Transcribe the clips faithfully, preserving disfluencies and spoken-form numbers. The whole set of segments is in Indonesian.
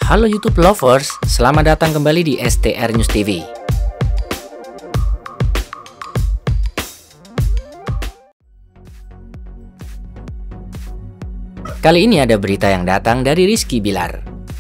Halo YouTube lovers, selamat datang kembali di S T R News T V. Kali ini ada berita yang datang dari Rizky Bilar.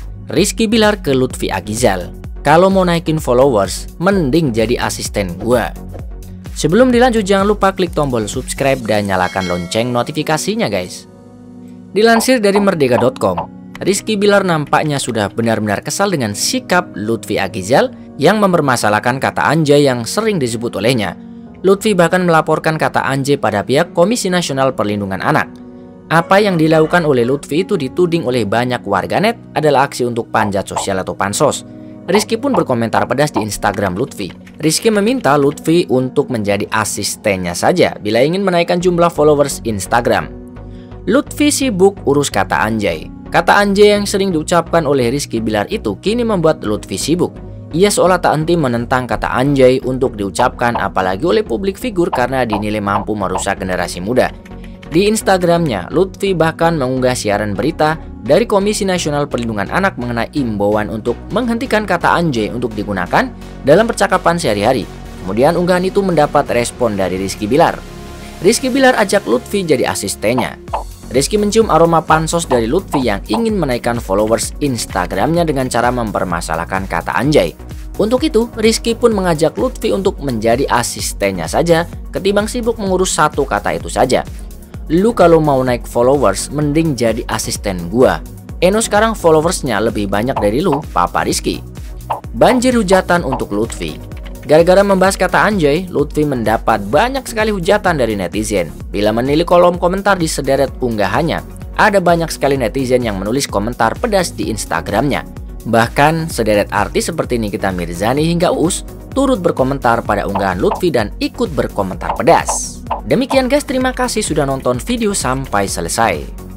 Rizky Bilar ke Lutfi Agizal, kalau mau naikin followers, mending jadi asisten gua. Sebelum dilanjut, jangan lupa klik tombol subscribe dan nyalakan lonceng notifikasinya guys. Dilansir dari merdeka dot com, Rizky Bilar nampaknya sudah benar-benar kesal dengan sikap Lutfi Agizal yang mempermasalahkan kata anjay yang sering disebut olehnya. Lutfi bahkan melaporkan kata anjay pada pihak Komisi Nasional Perlindungan Anak. Apa yang dilakukan oleh Lutfi itu dituding oleh banyak warganet adalah aksi untuk panjat sosial atau pansos. Rizky pun berkomentar pedas di Instagram Lutfi. Rizky meminta Lutfi untuk menjadi asistennya saja bila ingin menaikkan jumlah followers Instagram. Lutfi sibuk urus kata anjay. Kata anjay yang sering diucapkan oleh Rizky Bilar itu kini membuat Lutfi sibuk. Ia seolah tak henti menentang kata anjay untuk diucapkan apalagi oleh publik figur karena dinilai mampu merusak generasi muda. Di Instagramnya, Lutfi bahkan mengunggah siaran berita dari Komisi Nasional Perlindungan Anak mengenai imbauan untuk menghentikan kata anjay untuk digunakan dalam percakapan sehari-hari. Kemudian unggahan itu mendapat respon dari Rizky Bilar. Rizky Bilar ajak Lutfi jadi asistennya. Rizky mencium aroma pansos dari Lutfi yang ingin menaikkan followers Instagramnya dengan cara mempermasalahkan kata anjay. Untuk itu, Rizky pun mengajak Lutfi untuk menjadi asistennya saja ketimbang sibuk mengurus satu kata itu saja. Lu kalau mau naik followers, mending jadi asisten gua. Eno sekarang followersnya lebih banyak dari lu, Papa Rizky. Banjir hujatan untuk Lutfi. Gara-gara membahas kata anjay, Lutfi mendapat banyak sekali hujatan dari netizen. Bila menilik kolom komentar di sederet unggahannya, ada banyak sekali netizen yang menulis komentar pedas di Instagramnya. Bahkan sederet artis seperti Nikita Mirzani hingga Uus turut berkomentar pada unggahan Lutfi dan ikut berkomentar pedas. Demikian guys, terima kasih sudah nonton video sampai selesai.